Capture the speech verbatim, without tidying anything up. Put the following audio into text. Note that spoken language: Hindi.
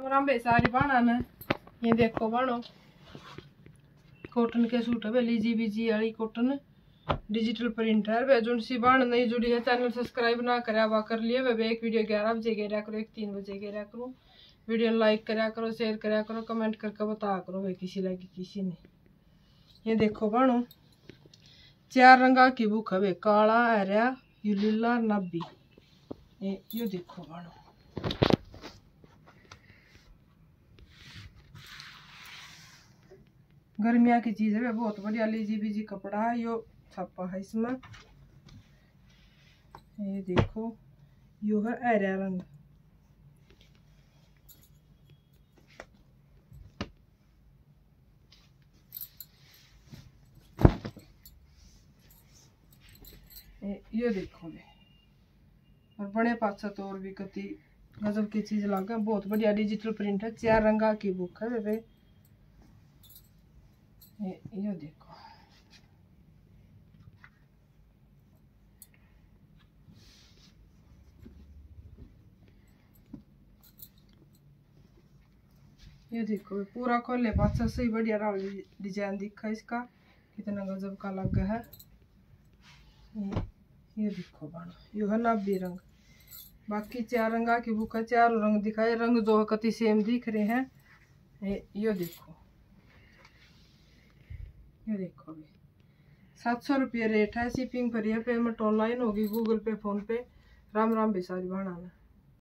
राम सारी बाणा में ये देखो बाणो कॉटन के सूट है लीजी बीजी वाली कॉटन डिजिटल प्रिंट है वे जो सी बाण नहीं जुड़ी है चैनल सब्सक्राइब ना करा वा कर लिए वे एक वीडियो ग्यारह बजे गेरा करो एक तीन बजे गेरा करो वीडियो लाइक करा करो शेयर करा करो कमेंट करके बता करो वे किसी लगी किसी ने। ये देखो बाणो चार रंगा की बुक है वे काला हरा यूलिला नब्बी ये यो देखो बाणो गर्मिया की चीज है बहुत बढ़िया लीजी बीजी कपड़ा है यो छापा है इसमें। ये देखो यो है हरा रंग ये, ये देखो ले और बड़े पास तो और भी कति गजब की चीज लगा बहुत बढ़िया डिजिटल प्रिंट है चार रंगा की बुक है वे ये, ये देखो ये देखो पूरा खोले पाछा से ही बढ़िया डिजाइन दिखा इसका कितना गजब का लगा है। ये, ये देखो बाणो यो है नब्बे रंग बाकी चार रंगा की बुक है चारों रंग दिखाए रंग जो कति सेम दिख रहे हैं। ये, ये देखो ये देखो भी सात सौ रुपये रेट है शिपिंग फ्री है पेमेंट ऑनलाइन होगी Google Pay PhonePe. Ram Ram बेसारी बाणा में।